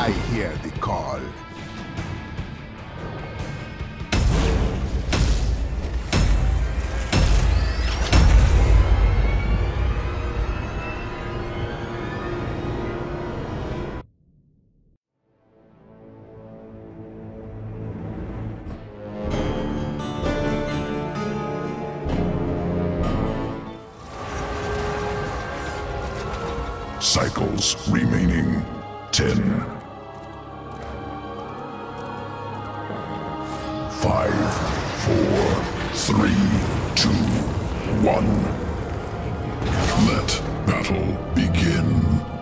I hear the call. Cycles remaining 10. 5, 4, 3, 2, 1. Let battle begin.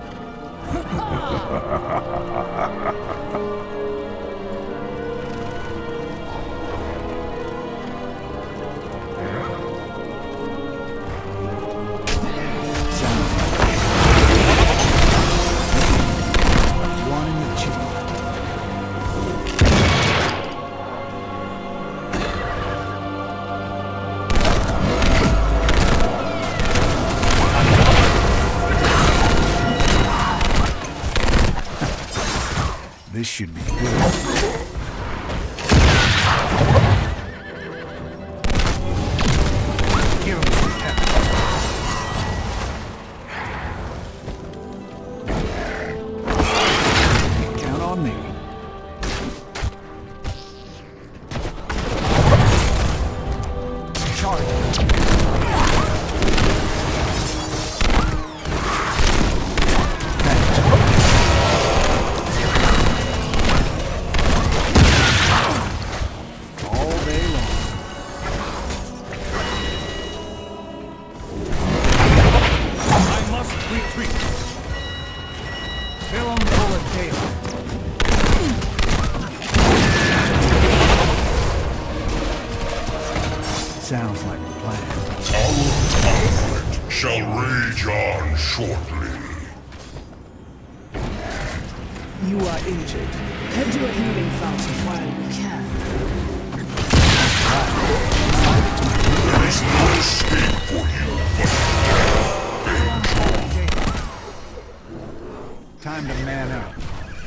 This should be good. Give him some pep. Count on me. Charge. Sounds like a plan. Our conflict shall rage on shortly. You are injured. Head to a healing fountain while you can. There is no escape for you but death. Time to man up.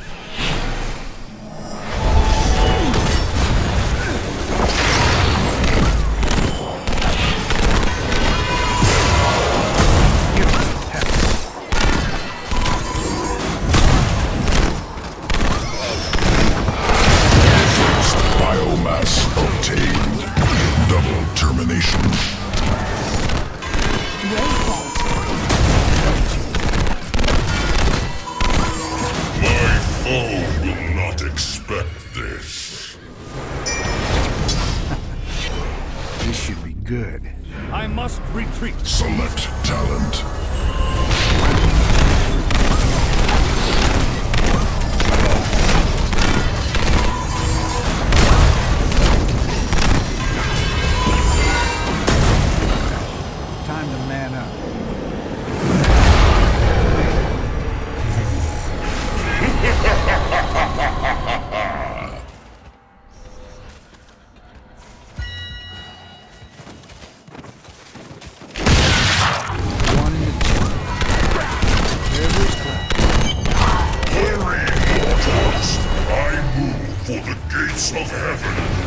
Good. I must retreat. Select talent. Time to man up. For the gates of heaven.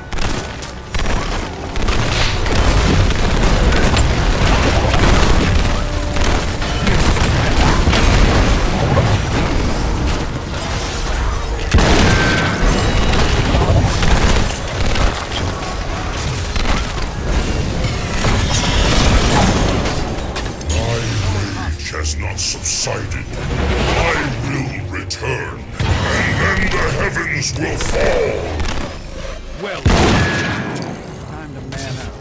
My rage has not subsided. I will return. And then the heavens will fall! Well, time to man up.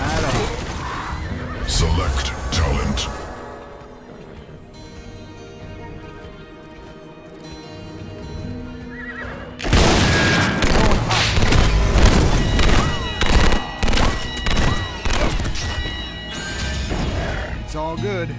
Select talent. all good.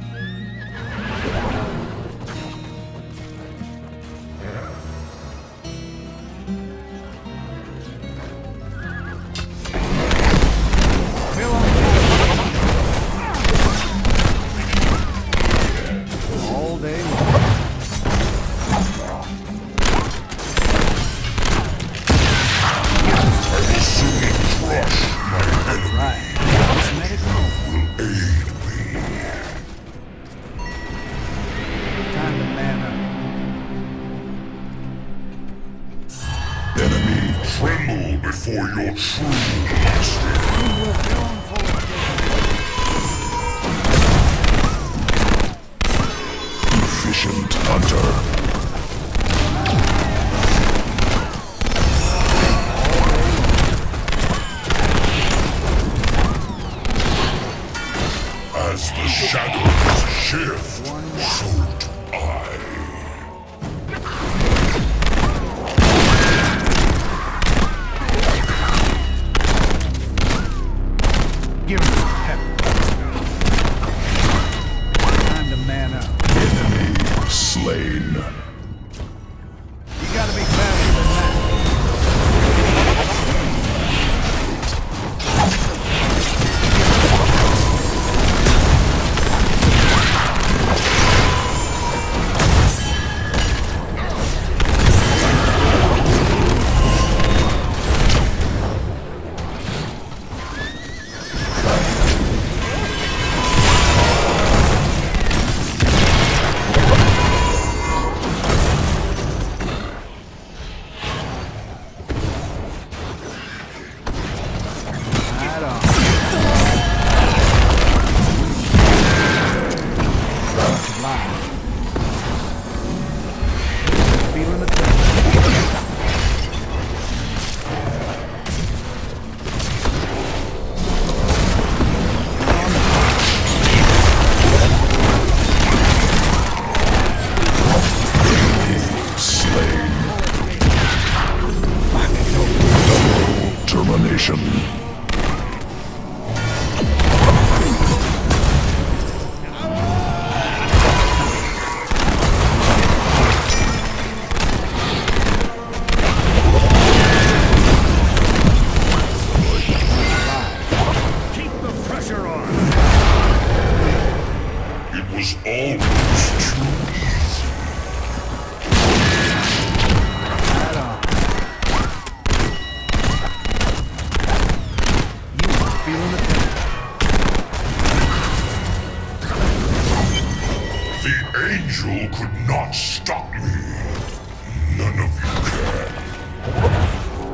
All day long. I will soon crush my enemy. Right. This medical Will aid me. time to man up. Enemy, tremble before your true master. Efficient hunter. As the shadows shift, so do I. Give him some pep. Time to man up. Enemy slain. You gotta be faster than that. Right on. Live. Feeling the touch. Slain. Double termination. Keep the pressure on. It was almost too easy. Right on. You are feeling the touch. The angel could not stop me. None of you can.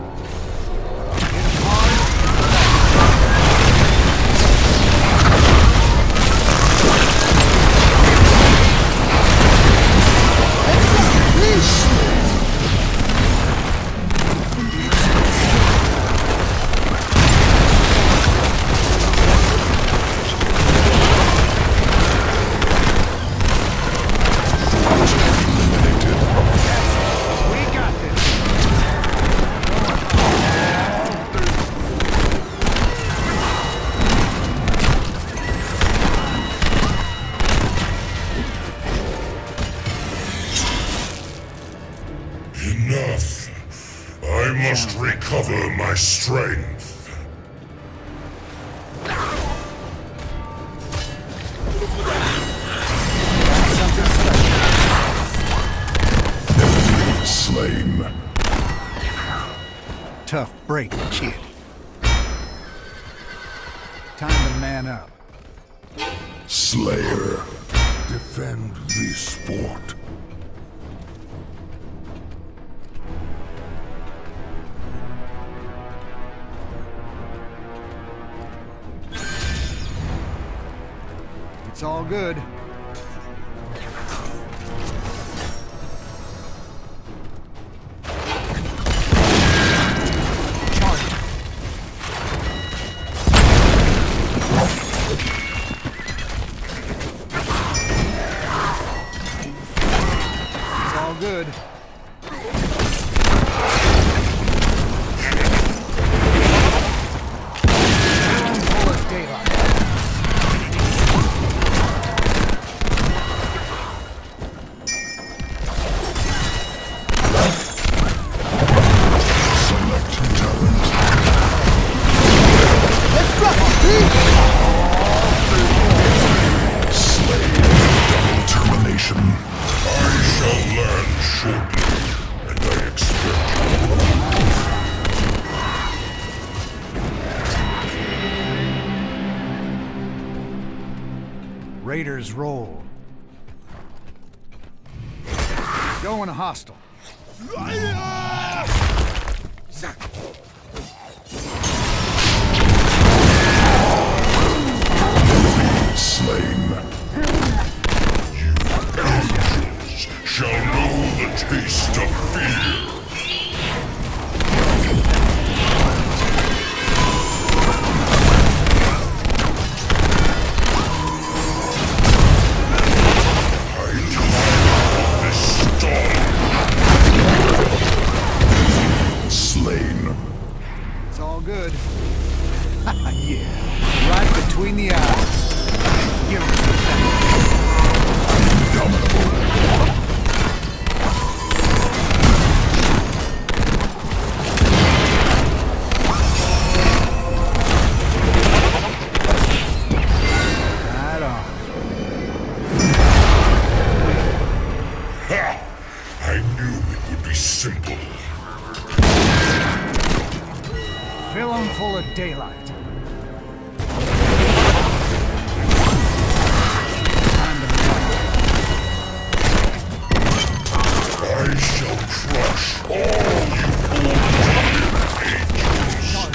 We got this. Enough. I must recover my strength. Something special. Enemy slain. Tough break, kid. Time to man up. Slayer. Defend this fort. It's all good. It's all good. Full of daylight. Raiders roll. Going hostile. Slain. You angels shall know the taste of fear. It's all good. Yeah, right between the eyes. Give it to right on. Ha! I knew it would be simple. Fill 'em full of daylight. I shall crush all you old angels.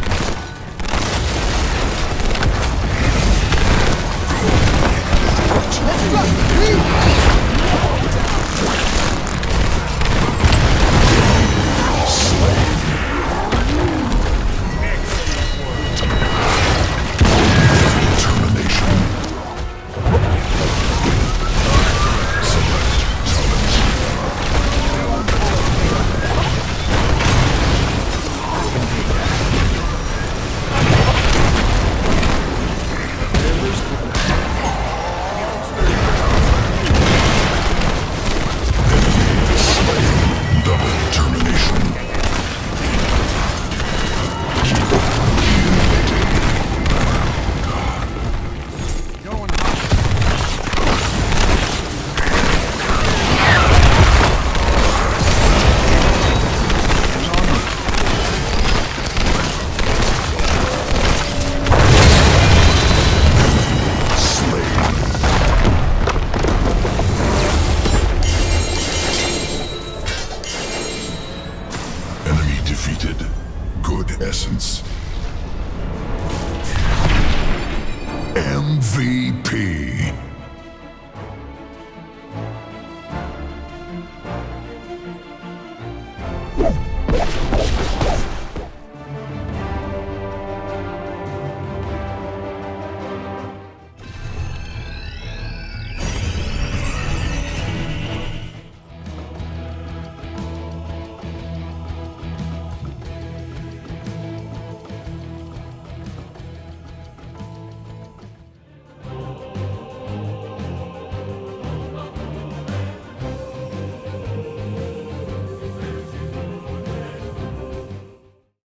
Let's go! Essence. MVP.